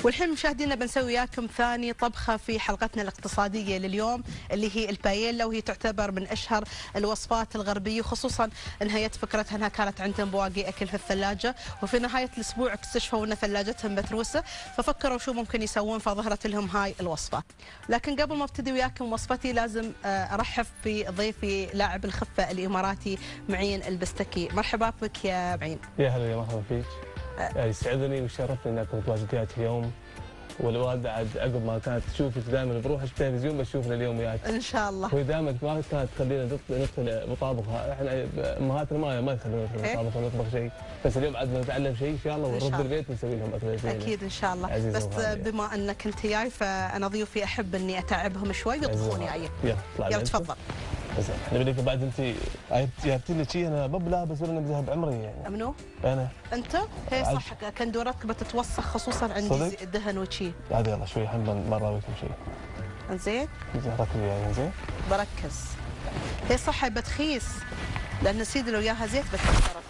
والحين مشاهدينا بنسوي وياكم ثاني طبخة في حلقتنا الاقتصادية لليوم اللي هي الباييلا، وهي تعتبر من أشهر الوصفات الغربية، خصوصا انها فكرتها انها كانت عندهم بواقي أكل في الثلاجة، وفي نهاية الأسبوع اكتشفوا ان ثلاجتهم متروسة، ففكروا شو ممكن يسوون، فظهرت لهم هاي الوصفة. لكن قبل ما ابتدي وياكم وصفتي لازم ارحب بضيفي لاعب الخفة الإماراتي معين البستكي. مرحبا بك يا معين. يا هلا، يا مرحبا فيك. يسعدني ويشرفني انكم متواجدات اليوم، والوالده عاد عقب ما كانت تشوفك دائما بروح التلفزيون بشوفنا اليوم وياك ان شاء الله. وهي دائما ما كانت تخلينا ندخل مطابخها، احنا امهاتنا ما يخلونا ندخل مطابخ ونطبخ شيء، بس اليوم عاد نتعلم شيء ان شاء الله ونرد البيت ونسوي لهم اكله زينه. اكيد ان شاء الله. بس بما انك انت جاي فانا ضيوفي احب اني اتعبهم شوي ويطبخون وياي. يلا تفضل. احنا بديك بعد انت جايبتي لي شيء انا مو بلابس ولا مزهق بعمري يعني. منو؟ انا. انت؟ هي صح، كندورتك بتتوسخ خصوصا عندي دهن وشي. عادي يلا شوي الحين ما راويكم شيء. انزين؟ ركزي وياي انزين؟ بركز. هي صح بتخيس لان سيدي لو وياها زيت بتكسر.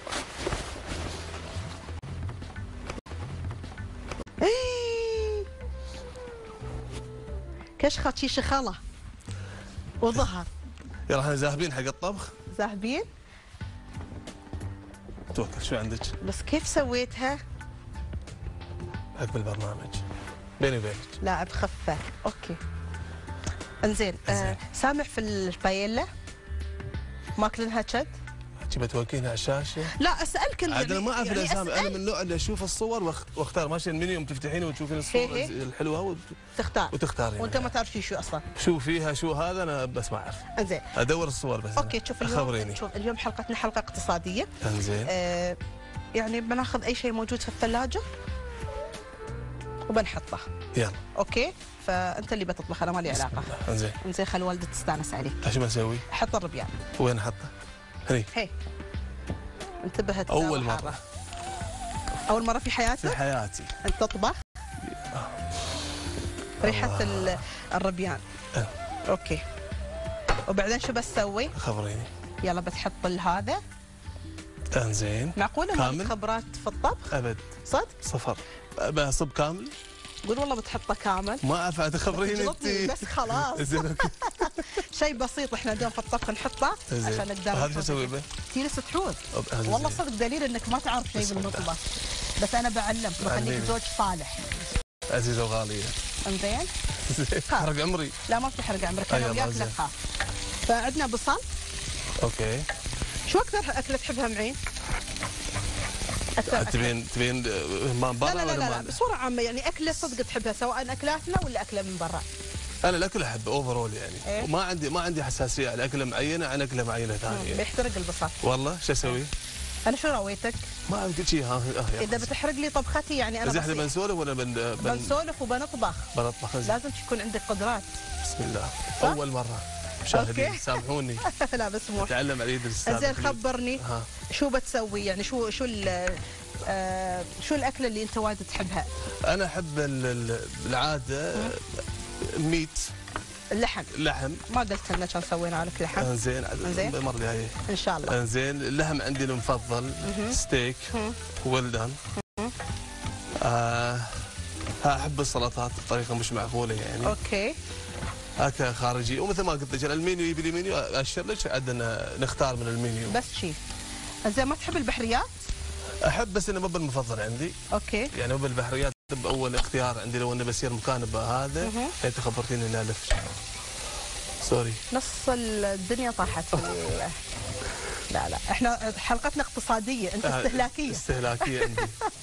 كشخه شي شخله وظهر. يلا احنا ذاهبين حق الطبخ. ذاهبين؟ توكل شو عندك؟ بس كيف سويتها؟ عقب البرنامج بيني وبينك. لاعب خفة، اوكي. انزين سامع في الباييلا ماكلينها شد؟ تبي توكلينها على الشاشه؟ لا اسالك انت. عاد انا ما اعرف الاسامي، انا من النوع اللي اشوف الصور واختار، ماشي المنيو تفتحينه وتشوفين الصور الحلوه وتختارين. وانت ما تعرف شو اصلا؟ شو فيها شو هذا انا بس ما اعرف. انزين ادور الصور بس. اوكي شوف اليوم خبريني. شوف اليوم حلقتنا حلقه اقتصاديه. انزين يعني بناخذ اي شيء موجود في الثلاجه وبنحطه. يلا اوكي، فانت اللي بتطبخ انا مالي علاقه. انزين خل والدة تستانس عليك. شو بسوي؟ حط الربيان. وين احطه؟ هي انتبهت. اول مره في حياتك؟ في حياتي انت تطبخ؟ ريحه الربيان. اوكي، وبعدين شو بسوي؟ خبريني. يلا بتحط هذا. انزين معقوله ما خبرات في الطبخ؟ ابد. صدق؟ صفر. بصب كامل؟ قول والله بتحطه كامل. ما اعرف عاد خبريني انت. بس خلاص. شيء بسيط احنا دوم في الطبخ نحطه عشان نقدر. هذا شو اسوي به؟ تجلس تحوذ. والله صدق دليل انك ما تعرف شيء بالمطبخ، بس انا بعلمك بخليك زوج صالح. عزيزه وغاليه. انزين؟ حرق عمري. لا ما بتحرق عمرك، انا وياك لا تخاف. فعندنا بصل. اوكي. شو اكثر اكله تحبها معين؟ تبين من برا ولا لا بصوره عامه يعني اكله صدق تحبها، سواء اكلاتنا ولا اكله من برا. انا الاكل احب اوفرول يعني. ما عندي حساسيه على اكله معينه عن اكله معينه ثانيه. بيحترق البصل. والله شو اسوي؟ انا شو رويتك؟ ما قلت شيء. اذا بتحرق لي طبختي يعني انا احنا بنسولف ولا بنسولف وبنطبخ. بنطبخ. لازم تكون عندك قدرات. بسم الله. اول مره مشاهدين سامحوني. لا بس مو تعلم على يد الاستاذ. زين خبرني شو بتسوي يعني شو الاكله اللي انت وايد تحبها؟ انا احب العاده ميت. اللحم. ما قلت لنا كان سوينا لك لحم. انزين المره الجايه ان شاء الله. انزين اللحم عندي المفضل ستيك ولدان. احب السلطات بطريقه مش معقوله يعني. اوكي. هكا خارجي، ومثل ما قلت لك المنيو يبي لي منيو اشر لك عندنا نختار من المنيو. بس شيء. زين ما تحب البحريات؟ احب بس انه مو بالمفضل عندي. اوكي. يعني مو بالبحريات اول اختيار عندي لو اني بسير مكان بهذا. انت خبرتيني اني الف. سوري. نص الدنيا طاحت. لا احنا حلقتنا اقتصاديه، انت استهلاكيه. استهلاكيه عندي.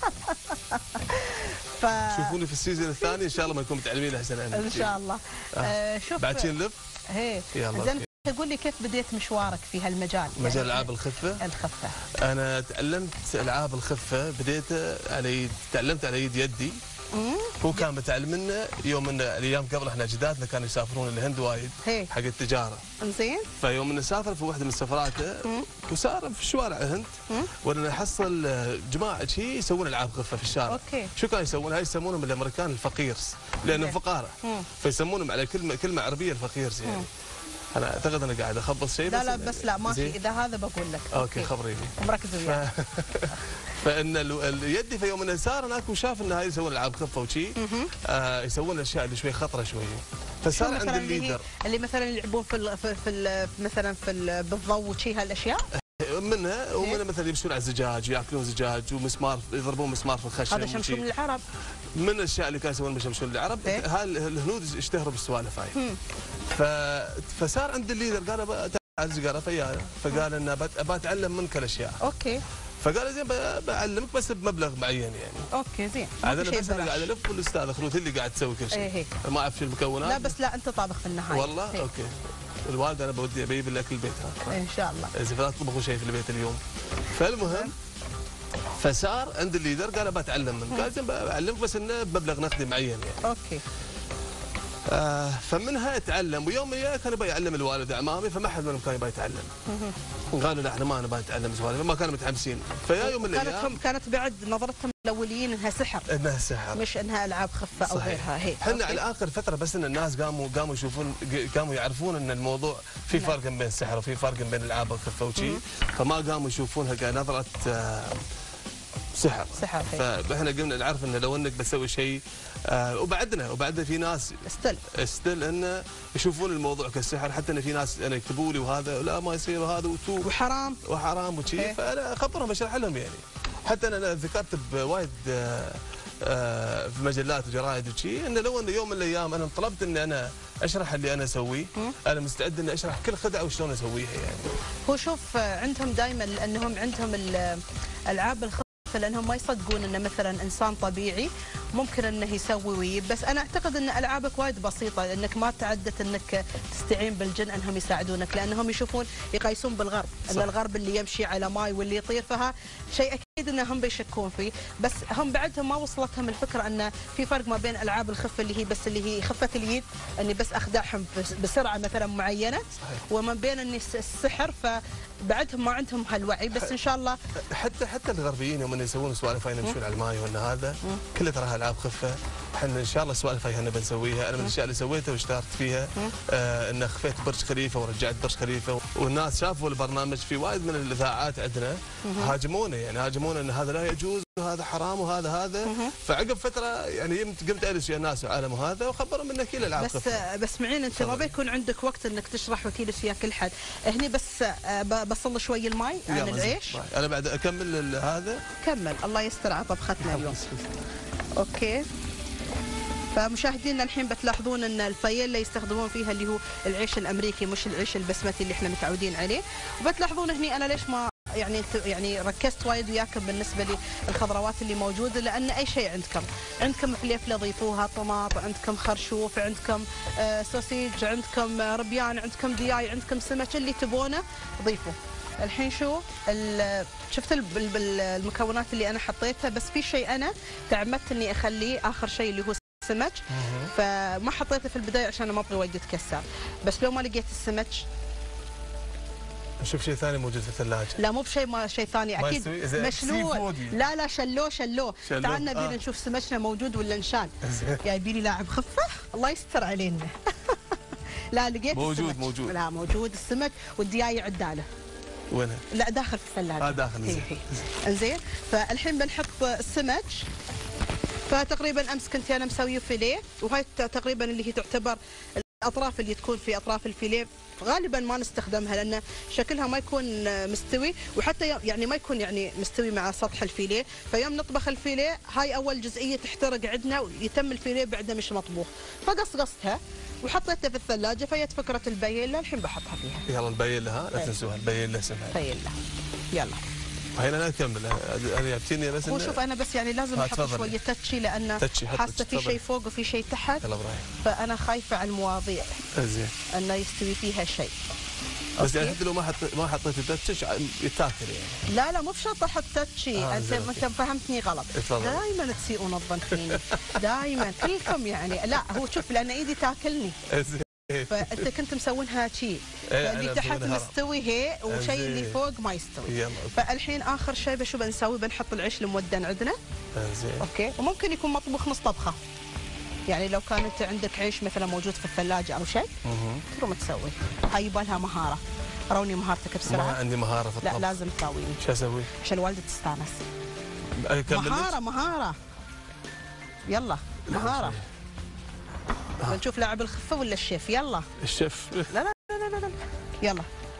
شوفوني في السيزون الثاني ان شاء الله ما نكون متعلمين احسن عندي. ان شاء الله. شوف بعد شي نلف. يلا. زين تقول لي كيف بديت مشوارك في هالمجال؟ مجال العاب الخفه. انا تعلمت العاب الخفه، تعلمت على يد يدي. هو كان متعلم لنا يوم ان الايام قبل احنا اجدادنا كانوا يسافرون الهند وايد حق التجاره. انزين. فيوم انه سافر في واحده من سفراته وسار في شوارع الهند وانا نحصل جماعه شي يسوون العاب خفه في الشارع. اوكي. شو كانوا يسوون؟ هاي يسمونهم الامريكان الفقيرز لانهم فقاره، فيسمونهم على كلمه عربيه الفقيرز يعني. انا اعتقد انا قاعد اخبص شيء. لا بس لا ماشي، اذا هذا بقول لك. اوكي خبريني. مركز وياي. فان اليدي في يوم انه صار هناك وشاف ان هاي يسوون العاب خفه وشي، يسوون الاشياء اللي شوي خطره شويه. فصار عند الليدر اللي مثلا يلعبون مثلا بالضوء وشي هالاشياء. ومنها مثلا يمشون على الزجاج، ياكلون زجاج ومسمار، يضربون مسمار في الخشب. هذا شمشون العرب. من الاشياء اللي كانوا يسوونها شمشون العرب. الهنود اشتهروا بالسوالف هاي. فصار عند الليدر قال تعال قال فيانا، فقال انه بتعلم منك الاشياء. اوكي. فقال زين بعلمك بس بمبلغ معين يعني. اوكي زين. انا بس انا قاعد الف والاستاذ خلود اللي قاعد تسوي كل شيء. ما اعرف شو المكونات. لا بس لا انت طابخ في النهايه. والله هيك. اوكي. الوالد انا بودي اجيب الاكل البيت ان شاء الله. اذا لا تطبخوا شيء في البيت اليوم. فالمهم فصار عند الليدر قال بتعلم منك، قال زين بعلمك بس انه بمبلغ نقدي معين يعني. اوكي. فمنها يتعلم، ويوم ما كان يبغى يعلم الوالد اعمامي، فما حد منهم كان يبغى يتعلم. قالوا لا احنا ما نبغى نتعلم سوالف، ما كانوا متحمسين. فيا يوم من الايام كانت بعد نظرتهم الاوليين انها سحر. انها سحر. مش انها العاب خفه او غيرها. هي احنا على اخر فتره بس ان الناس قاموا يشوفون، قاموا يعرفون ان الموضوع في فرق بين السحر وفي فرق بين العاب الخفه وشي، فما قاموا يشوفونها كنظره سحر. فاحنا قمنا نعرف انه لو انك بتسوي شيء وبعدنا في ناس استل انه يشوفون الموضوع كالسحر، حتى ان في ناس انا يكتبوا لي وهذا لا ما يصير وهذا وتوب وحرام وشي، فانا اخبرهم اشرح لهم يعني. حتى انا ذكرت بوايد في مجلات وجرائد وشي، انه لو انه يوم من الايام انا طلبت اني انا اشرح اللي انا اسويه، انا مستعد اني اشرح كل خدعه وشلون اسويها يعني. هو شوف عندهم دائما لانهم عندهم الالعاب الخفه، لانهم ما يصدقون ان مثلا انسان طبيعي ممكن انه يسوي ويجيب. بس انا اعتقد ان العابك وايد بسيطه، لانك ما تعدت انك تستعين بالجن انهم يساعدونك، لانهم يشوفون يقيسون بالغرب، ان الغرب اللي يمشي على ماي واللي يطير، فها شيء اكيد انهم بيشكون فيه. بس هم بعدهم ما وصلتهم الفكره ان في فرق ما بين العاب الخفه اللي هي خفه اليد، اني بس اخدعهم بسرعه مثلا معينه، وما بين اني السحر، فبعدهم ما عندهم هالوعي. بس ان شاء الله حتى الغربيين يوم يسوون سوالف هاي يمشون على الماي وان هذا كلها تراها العاب خفه. احنا ان شاء الله السوالف هاي بنسويها. انا من الاشياء اللي سويتها واشتهرت فيها ان خفيت برج خليفه ورجعت برج خليفه، والناس شافوا البرنامج. في وايد من الاذاعات عندنا هاجمونا ان هذا لا يجوز وهذا حرام وهذا فعقب فتره يعني قمت اجلس ويا الناس وعالم هذا وخبرهم ان كل العاب خفه. بس معين انت ما بيكون عندك وقت انك تشرح وتجلس ويا كل حد هني، بس بصل شوي الماي عن العيش. انا بعد اكمل هذا. كمل. الله يستر على طبختنا اليوم. اوكي. فمشاهدينا الحين بتلاحظون ان الفايله يستخدمون فيها اللي هو العيش الامريكي، مش العيش البسمتي اللي احنا متعودين عليه. وبتلاحظون هني انا ليش ما يعني ركزت وايد وياكم بالنسبه للخضروات اللي موجوده، لان اي شيء عندكم فليفله ضيفوها، طماط، عندكم خرشوف، عندكم سوسيج، عندكم ربيان، عندكم دياي، عندكم سمك، اللي تبونه ضيفوه. الحين شفت المكونات اللي انا حطيتها، بس في شيء انا تعمدت اني اخليه اخر شيء اللي هو السمك، فما حطيته في البدايه عشان ما ابغى وايد يتكسر. بس لو ما لقيت السمك نشوف شيء ثاني موجود في الثلاجه. لا مو بشيء شيء ثاني اكيد مشلوع. لا شلوه. تعال نبي نشوف سمكنا موجود ولا نشان. جايبي لي لاعب خفه الله يستر علينا. لا لقيت موجود. لا موجود السمك والدياي عداله. وينها؟ لا داخل في الثلاجه. داخل. زين. فالحين بنحط السمك. فتقريبا امس كنت انا مسويه فيليه، وهاي تقريبا اللي هي تعتبر الاطراف اللي تكون في اطراف الفيليه غالبا ما نستخدمها لان شكلها ما يكون مستوي، وحتى يعني ما يكون يعني مستوي مع سطح الفيليه. فيوم نطبخ الفيليه هاي اول جزئيه تحترق عندنا ويتم الفيليه بعده مش مطبوخ، فقصقصتها وحطيتها في الثلاجه. فجت فكره البايلا الحين بحطها فيها. يلا البايلا لا تنسوها، البايلا اسمها بايلا. يلا هنا انا اكمل. انا جبتني بس وشوف انا بس يعني لازم احط شويه تاتشي، لان حاسه في شيء فوق وفي شيء تحت، فانا خايفه على المواضيع زين انه يستوي فيها شيء. بس يعني حتى لو ما حطيت التاتشي يتاكل يعني. لا مو بشرط احط تاتشي. انت فهمتني غلط. دائما تسيئون الظن فيني دائما كلكم يعني. لا هو شوف لان ايدي تاكلني. فانت كنت مسوينها شيء، اللي تحت مستوي هي وشيء اللي فوق ما يستوي. فالحين اخر شيء شو بنسوي؟ بنحط العيش المودن عندنا. زين. اوكي. وممكن يكون مطبوخ نص طبخه. يعني لو كان انت عندك عيش مثلا موجود في الثلاجه او شيء تقوم تسوي. هاي يبغى لها مهاره. روني مهارتك بسرعه. ما عندي مهاره في الطبخ. لا لازم تراويني. شو اسوي؟ عشان الوالده تستانس. مهاره. يلا مهاره. نشوف لاعب الخفه ولا الشيف؟ يلا الشيف. لا لا لا لا لا يلا.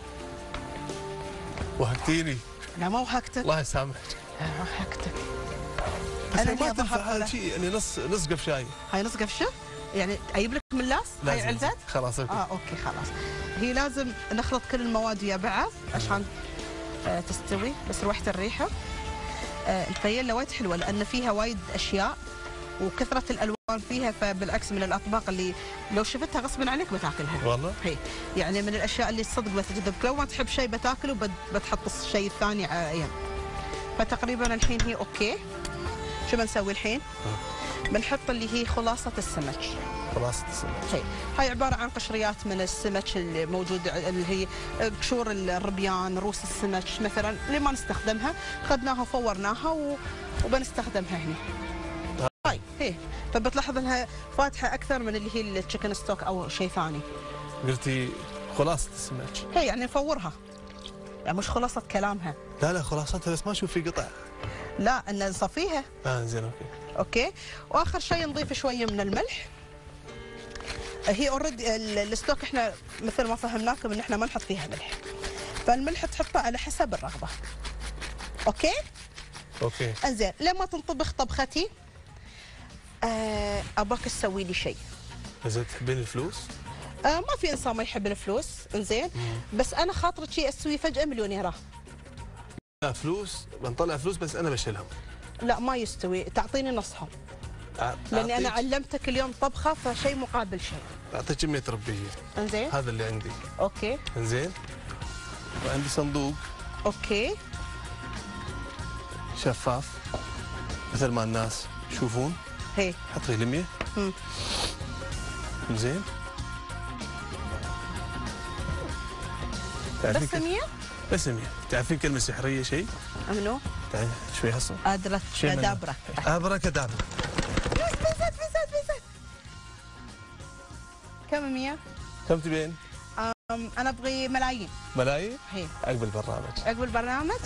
وهقتيني. لا ما وهقتك. الله يسامحك. لا ما وهقتك. انا ما تنفع هذا شيء يعني نص قفشاي. هاي نص قفشه؟ يعني اجيب لك ملاس؟ هاي علبت؟ خلاص اوكي. اوكي خلاص. هي لازم نخلط كل المواد ويا بعض عشان تستوي، بس روحت الريحه. الفيلا وايد حلوه لان فيها وايد اشياء وكثره الالوان فيها، فبالعكس من الاطباق اللي لو شفتها غصبا عليك بتاكلها. والله؟ هي يعني من الاشياء اللي صدق بتجذبك، لو ما تحب شيء بتاكله بتحط الشيء الثاني يعني. فتقريبا الحين هي اوكي. شو بنسوي الحين؟ بنحط اللي هي خلاصه السمك. خلاصة السمك. هاي عباره عن قشريات من السمك اللي موجود، اللي هي قشور الربيان، روس السمك مثلا اللي ما نستخدمها اخذناها وفورناها وبنستخدمها هنا. طيب هي فبتلاحظ انها فاتحه اكثر من اللي هي التشيكن ستوك او شيء ثاني. قلتي خلاصة السمك. هي يعني نفورها، يعني مش خلاصة كلامها. لا خلاصتها بس ما اشوف في قطع. لا ان نصفيها. زين اوكي. واخر شيء نضيف شويه من الملح. هي اوريدي الستوك احنا مثل ما فهمناكم ان احنا ما نحط فيها ملح، فالملح تحطه على حسب الرغبه. اوكي انزين لما تنطبخ طبختي اباك تسوي لي شيء. زين تحبين الفلوس؟ ما في انسان ما يحب الفلوس. انزين بس انا خاطرك شيء اسوي فجاه مليونيره. لا فلوس بنطلع فلوس بس انا بشيلهم. لا ما يستوي، تعطيني نصهم. لاني انا علمتك اليوم طبخه فشيء مقابل شيء. اعطيك كميه ربيه. انزين هذا اللي عندي. اوكي انزين وعندي صندوق. اوكي شفاف مثل ما الناس يشوفون. هي حطي لي 100. انزين بس 100؟ بس 100. تعرفين كلمه سحريه شيء؟ منو؟ تعرفين شوي هصه. ادابره. ابركادابرا. بيزت. كم 100؟ كم تبين؟ انا ابغي ملايين. ملايين؟ هي عقب البرنامج. عقب البرنامج؟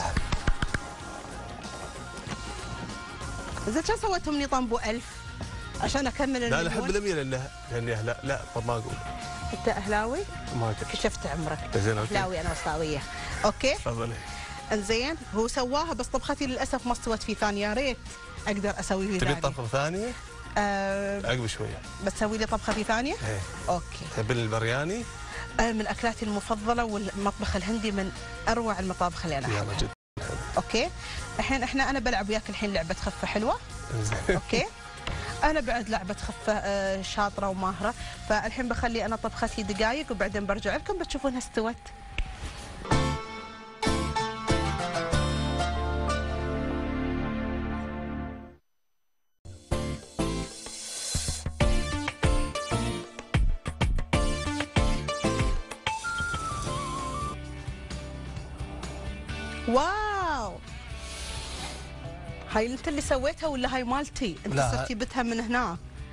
زين شو سويتهم لي طنبو 1000 عشان اكمل المليون؟ لا احب ال100 لاني لا طب ما اقول. انت اهلاوي؟ ما ادري. كشفت عمرك. زين اوكي. اهلاوي انا وصاويه. اوكي؟ تفضلي. انزين هو سواها بس طبختي للاسف ما استوت في ثانيه، يا ريت اقدر اسوي في ثانيه. تبي طبخه ثانيه؟ عقب شويه. بتسوي لي طبخه في ثانيه؟ ايه. اوكي. تحبين البرياني؟ من اكلاتي المفضله، والمطبخ الهندي من اروع المطابخ اللي انا احبها. يلا جد. اوكي. الحين انا بلعب وياك الحين لعبه خفه حلوه. اوكي. انا بعد لعبه خفه شاطره وماهره، فالحين بخلي انا طبختي دقائق وبعدين برجع لكم بتشوفونها استوت. واو، هاي انت اللي سويتها ولا هاي مالتي؟ انت صرت جبتها من هنا.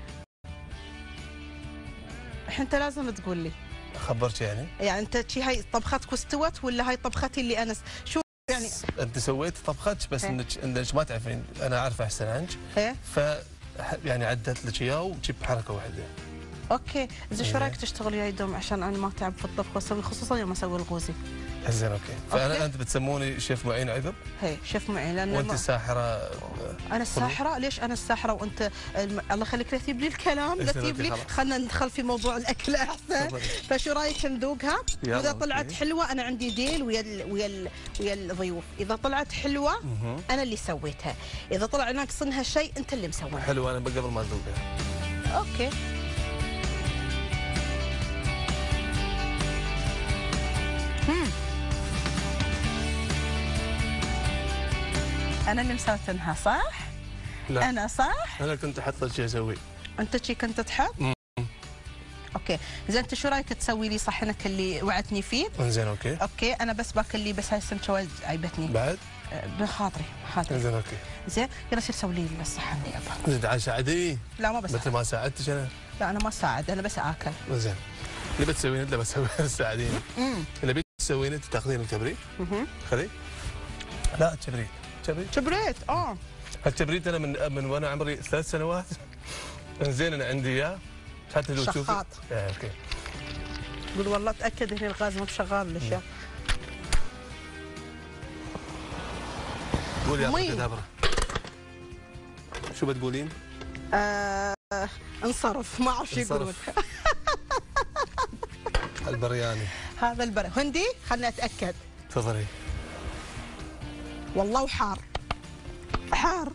الحين انت لازم تقول لي. خبرت يعني انت شي هاي طبختك واستوت ولا هاي طبختي اللي انا شو يعني؟ انت سويت طبختك بس انك ما تعرفين، انا عارفه احسن عنك. ف يعني عدت لك اياه وجيب حركه واحده. اوكي، زين شو رايك تشتغل وياي دوم عشان انا ما اتعب في الطبخ واسوي، خصوصا يوم اسوي الغوزي. زين اوكي. فانا انت بتسموني شيف معين عقب؟ هي شيف معين لان وانت الساحره. انا الساحره؟ ليش انا الساحره وانت الله يخليك لا تجيب لي الكلام، لا تجيب لي، خلينا ندخل في موضوع الاكل احسن. فشو رايك ندوقها؟ واذا طلعت حلوه انا عندي ديل ويا الضيوف، اذا طلعت حلوه انا اللي سويتها، اذا طلع ناقصنها شيء انت اللي مسويها. حلوه انا قبل ما ندوقها. اوكي. أنا اللي مسوتنها صح؟ لا أنا صح؟ أنا كنت أحط شيء أسوي. أنت شي كنت تحط؟ اوكي زين، انت شو رايك تسوي لي صحنك اللي وعدتني فيه؟ زين اوكي انا بس باكل لي بس هاي السمكه وايد عيبتني بعد بخاطري زين اوكي زين. يلا سير سوي لي الصحن يلا. زين تعال ساعدني. لا ما بساعد. مثل ما ساعدتك انا. لا انا ما اساعد، انا بس اكل. زين اللي بتسوينه انت بسوي تساعديني. اللي بتسوينه انت تاخذين الكبريت. خذي. لا كبريت. الكبريت انا من وانا عمري 3 سنوات. زين انا عندي اياه حتى لو تشوفي. شخاط. اوكي. قول والله تاكد هنا الغاز مو شغال الاشياء. قولي يا اخي دابره. شو بتقولين؟ انصرف ما اعرف شو يقولون. البرياني هذا هندي خلني اتاكد. تفضلي. والله وحار حار.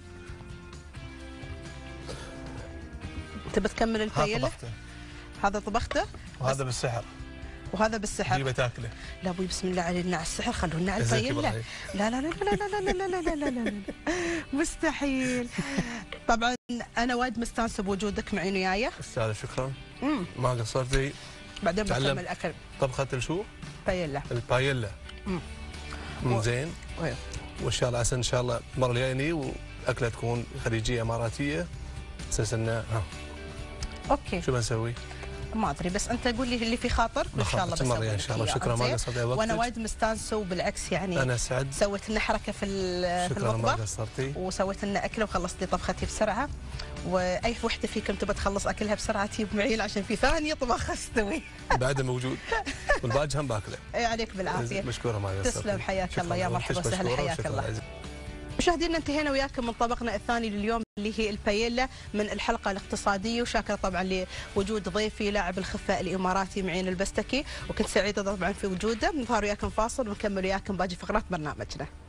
تبى تكمل الفيله؟ هذا طبخته وهذا بالسحر. وهذا بالسحر. جيبه تاكله. لا ابوي بسم الله علينا على السحر، خلونا على الفيله. لا لا لا لا لا لا لا لا لا لا مستحيل. طبعا انا وايد مستانسه بوجودك معي وياي. استاذه شكرا. ما قصرتي. بعدين بكمل اكل. طبخه شو؟ بايلا. البايلا. زين. وان شاء الله عسى ان شاء الله المره الجايه واكله تكون خليجيه اماراتيه. اساس انه اوكي. شو بنسوي؟ ما ادري بس انت قول لي اللي في خاطرك وان شاء الله بسوي ان شاء الله. شكرا ما قصرت وقتك. وانا وايد مستانسه وبالعكس يعني انا سعد. سويت لنا حركه في المطبخ. شكرا ما قصرتي. وسويت لنا اكله وخلصت لي طبختي بسرعه. واي وحده فيكم تبى تخلص اكلها بسرعه تجيب معين عشان في ثانيه طبخ استوي. بعده موجود والباقي هم باكله. اي عليك بالعافيه. مشكوره ما قصرتي. تسلم حياك الله يا مرحبا وسهلا حياك الله. مشاهدينا انتهينا وياكم من طبقنا الثاني لليوم اللي هي البايلا من الحلقه الاقتصاديه، وشاكره طبعا لوجود ضيفي لاعب الخفه الاماراتي معين البستكي، وكنت سعيده طبعا في وجوده. نظهر وياكم فاصل ونكمل وياكم باقي فقرات برنامجنا.